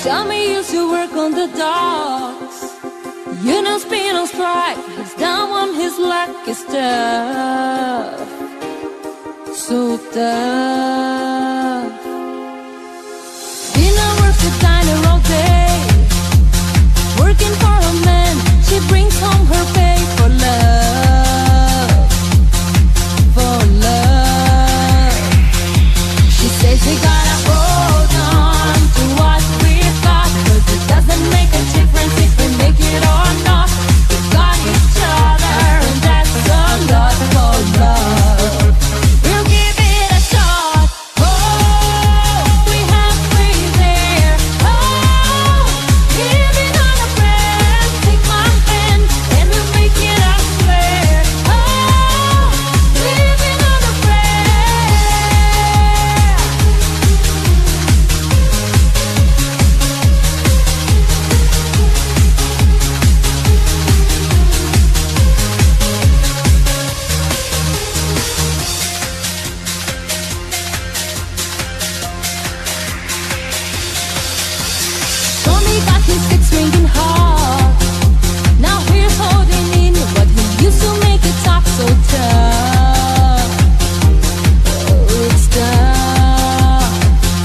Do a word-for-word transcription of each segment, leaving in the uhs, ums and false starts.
Tommy used to work on the docks. You know, spin on strike. He's down on his lucky stuff. So tough. Dina works the diner all day, working for a man. She brings home her pay for love. For love. She says we gotta hold on to what we've got, 'cause it doesn't make a difference if we make it or not. We got each other, and that's a lot for love. We'll give it a shot. Oh, we have free there. Oh, living on a prayer. Take my hand and we'll make it, I swear. Oh, living on a prayer. Tommy got his six ringing hard. Now he's holding in what he used to make it talk so tough. Oh, it's tough.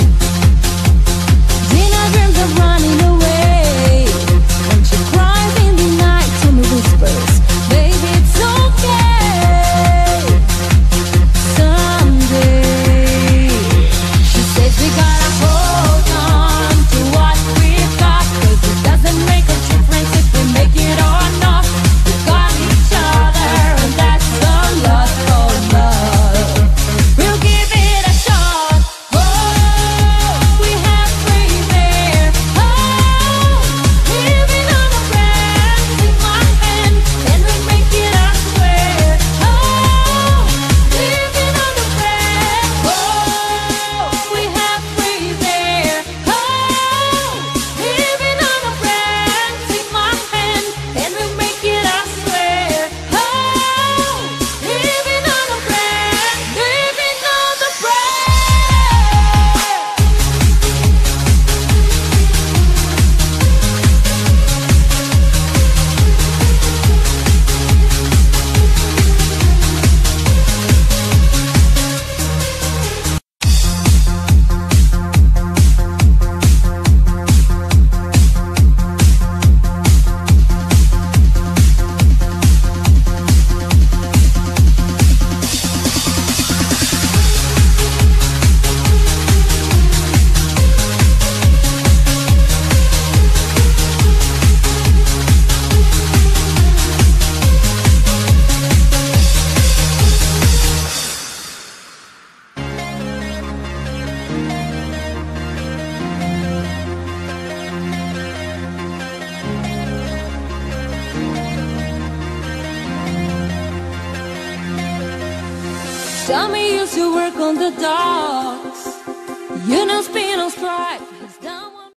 Dina dreams of running away. When she cries in the night, Tommy whispers, baby, it's okay. Someday. She says we gotta hold on to what we've got, 'cause it doesn't make a difference if we make it or not. We got each other, and that's a lot for love. We'll give it a shot. Oh, we have free there. Oh, living on a prayer. Take my hand and we'll make it, I swear. Oh, living on a prayer. Oh, we have free there. Oh, living on a prayer. Take my hand and we'll make it, I swear. Oh, living on a prayer. Living on the prayer. Tommy used to work on the dock.